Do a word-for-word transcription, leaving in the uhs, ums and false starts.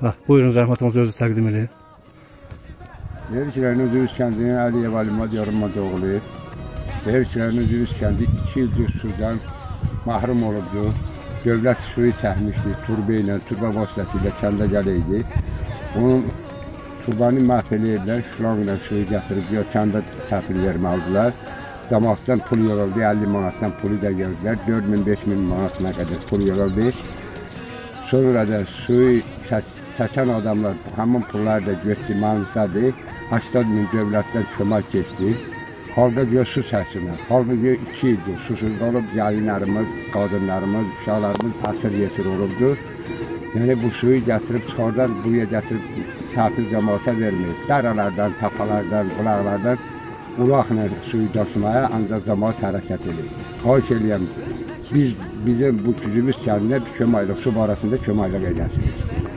Bax, buyurun zəhmətinizi özünüz təqdim edin. Devşilərin Üzüyüz kəndinin Əliyev Alimad yarımada oğlu. Devşilərin Üzüyüz kəndi iki ildir sudan mahrum olubdu. Dövlət suyu çəkmişdi, turba ilə, turba vasitəsilə kəndə gələydi. Onun turbanı məhv eləyirlər, şulanla suyu gətirib, diyor, kəndə səfir verməlidirlər. Damaktan pul yığıldı, əlli manatdan pulu da gəldilər, dörd min beş min manatına qədər pul yığıldı. Sonra da suyu çəkən adamlar, həmin pullar da getdi, mənsadı, səksən min dövlətdən kömək keçdi. Xalqa göz su çəksinlər, xalqa göz iki ildir, susuz olub, yayınlarımız, qadınlarımız, uşaqlarımız əsir yesir olubdu. Yəni bu suyu gətirib çıxardan, buraya gətirib təfil cəmaata verməyib. Dərələrdən, tapalardan, qulaqlardan ulaqla suyu daşımaya ancaq cəmaat hərəkət edir. Xahiş eləyəm, biz, bizim bu gücümüz kəndinə bir köməklik, su barəsində köməklik edəsiniz.